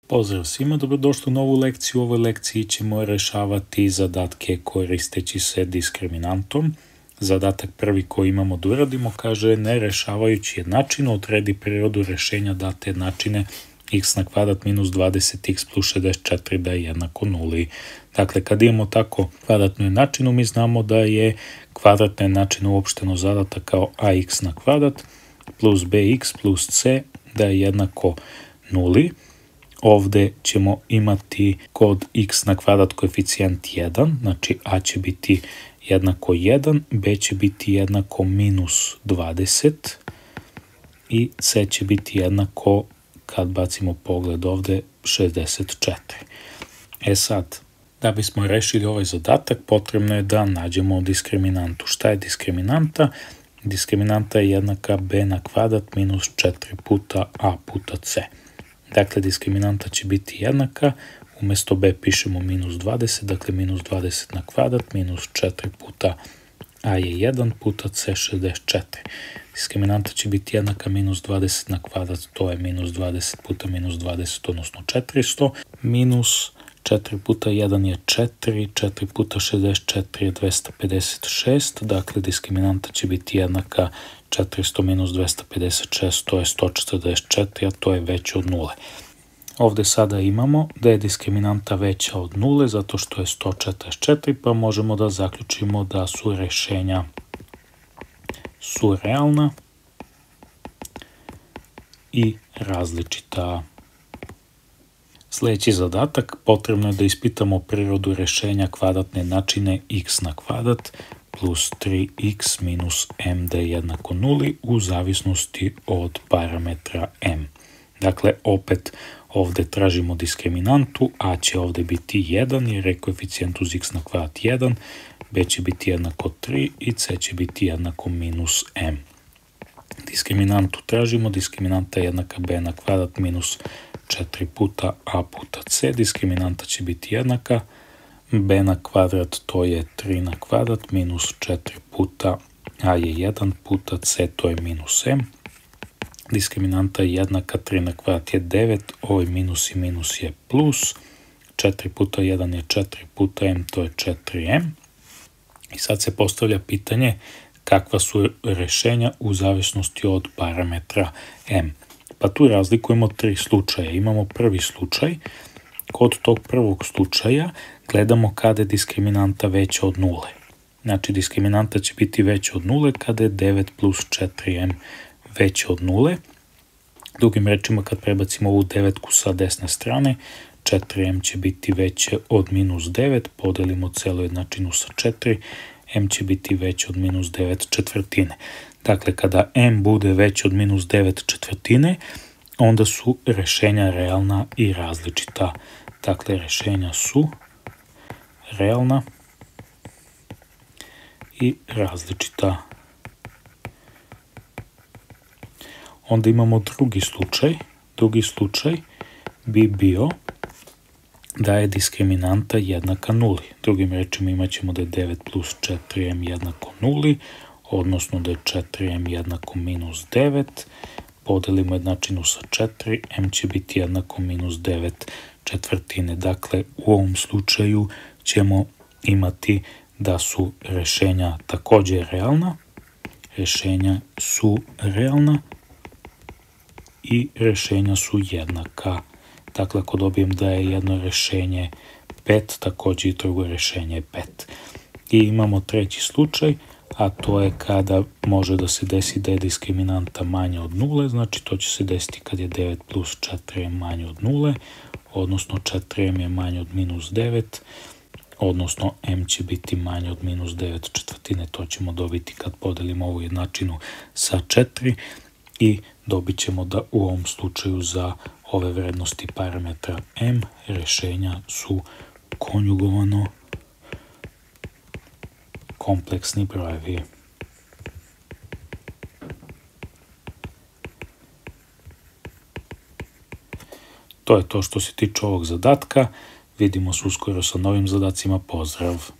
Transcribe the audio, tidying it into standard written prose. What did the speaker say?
Pozdrav svima, dobrodošli u novu lekciju. U ovoj lekciji ćemo rešavati zadatke koristeći se diskriminantom. Zadatak prvi koji imamo da uradimo kaže ne rešavajući jednačinu odredi prirodu rešenja date jednačine x na kvadrat minus 20x plus 64 da je jednako 0. Dakle, kad imamo tako kvadratnu jednačinu, mi znamo da je kvadratna jednačina uopšteno zadata kao ax na kvadrat plus bx plus c da je jednako 0. Ovde ćemo imati kod x na kvadrat koeficijent 1, znači a će biti jednako 1, b će biti jednako minus 20 i c će biti jednako, kad bacimo pogled ovde, 64. Sad, da bismo rešili ovaj zadatak, potrebno je da nađemo diskriminantu. Šta je diskriminanta? Diskriminanta je jednaka b na kvadrat minus 4 puta a puta c. Dakle, diskriminanta će biti jednaka, umjesto b pišemo minus 20, dakle minus 20 na kvadrat, minus 4 puta a je 1 puta c 64. Diskriminanta će biti jednaka minus 20 na kvadrat, to je minus 20 puta minus 20, odnosno 400, minus 4 puta 1 je 4, 4 puta 64 je 256, dakle diskriminanta će biti jednaka 400 minus 256, to je 144, a to je veće od 0. Ovde sada imamo da je diskriminanta veća od 0, zato što je 144, pa možemo da zaključimo da su rešenja realna i različita. Sljedeći zadatak, potrebno je da ispitamo prirodu rešenja kvadratne jednačine x na kvadrat plus 3x minus m da je jednako 0 u zavisnosti od parametra m. Dakle, opet ovde tražimo diskriminantu, a će ovde biti 1 jer je koeficijent uz x na kvadrat 1, b će biti jednako 3 i c će biti jednako minus m. Diskriminantu tražimo, diskriminanta je jednaka b na kvadrat minus 4 puta a puta c, diskriminanta će biti jednaka b na kvadrat, to je 3 na kvadrat, minus 4 puta a je 1 puta c, to je minus m. Diskriminanta je jednaka 3 na kvadrat je 9, ovaj minus i minus je plus, 4 puta 1 je 4 puta m, to je 4m. I sad se postavlja pitanje kakva su rešenja u zavisnosti od parametra m. Pa tu razlikujemo tri slučaja. Imamo prvi slučaj. Kod tog prvog slučaja gledamo kada je diskriminanta veća od 0. Znači, diskriminanta će biti veća od 0 kada je 9 plus 4m veće od 0. Drugim rečima, kad prebacimo ovu devetku sa desne strane, 4m će biti veće od minus 9, podelimo celu jednačinu sa 4, m će biti veće od minus 9 četvrtine. Dakle, kada m bude veće od minus 9 četvrtine, onda su rešenja realna i različita. Dakle, rešenja su realna i različita. Onda imamo drugi slučaj. Drugi slučaj bi bio da je diskriminanta jednaka 0. Drugim rečima imat ćemo da je 9 plus 4m jednako 0, odnosno da je 4m jednako minus 9, podelimo jednačinu sa 4, m će biti jednako minus 9 četvrtine. Dakle, u ovom slučaju ćemo imati da su rešenja također realna, rešenja su realna i rešenja su jednaka. Dakle, ako dobijem da je jedno rešenje 5, također i drugo rešenje je 5. I imamo treći slučaj, a to je kada može da se desi da je diskriminanta manja od 0, znači to će se desiti kad je 9 plus 4m manje od 0, odnosno 4m je manje od minus 9, odnosno m će biti manje od minus 9 četvrtine, to ćemo dobiti kad podelimo ovu jednačinu sa 4 i dobit ćemo da u ovom slučaju za ove vrednosti parametra m rešenja su konjugovano kompleksni brojevi. To je to što se tiče ovog zadatka. Vidimo se uskoro sa novim zadacima. Pozdrav!